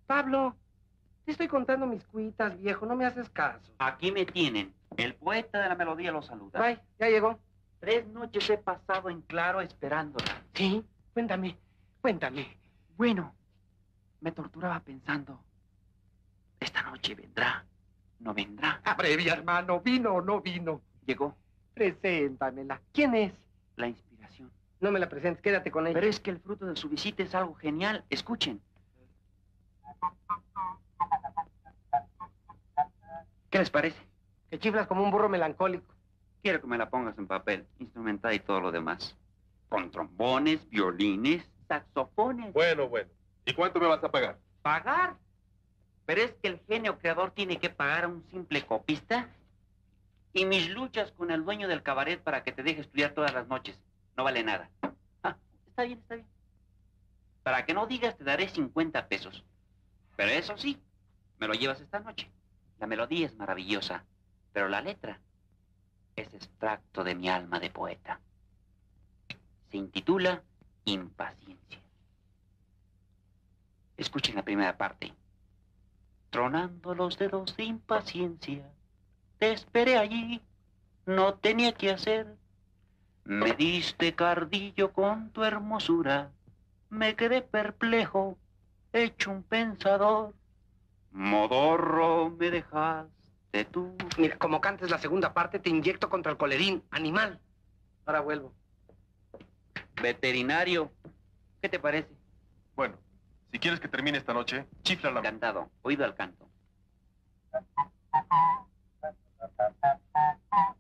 Pablo, te estoy contando mis cuitas, viejo, no me haces caso. Aquí me tienen. El poeta de la melodía lo saluda. Bye, ya llegó. 3 noches he pasado en claro esperándola. Sí, cuéntame. Bueno, me torturaba pensando, esta noche vendrá, no vendrá. Abrevia, hermano, ¿vino o no vino? Llegó Preséntamela. ¿Quién es? la inspiración. No me la presentes, quédate con ella. Pero es que el fruto de su visita es algo genial. Escuchen. ¿Qué les parece? Que chiflas como un burro melancólico. Quiero que me la pongas en papel, instrumental y todo lo demás. Con trombones, violines, saxofones. Bueno. ¿Y cuánto me vas a pagar? ¿Pagar? Pero es que el genio creador tiene que pagar a un simple copista. Y mis luchas con el dueño del cabaret para que te deje estudiar todas las noches no vale nada. Ah, está bien. Para que no digas, te daré 50 pesos. Pero eso sí, me lo llevas esta noche. La melodía es maravillosa, pero la letra es extracto de mi alma de poeta. Se intitula Impaciencia. Escuchen la primera parte. Tronando los dedos de impaciencia, te esperé allí, no tenía que hacer. Me diste cardillo con tu hermosura, me quedé perplejo, hecho un pensador. Modorro me dejaste tú. Mira, como cantes la segunda parte, te inyecto contra el colerín, animal. Ahora vuelvo. Veterinario, ¿qué te parece? Bueno, si quieres que termine esta noche, chifla la... Cantado, oído al canto.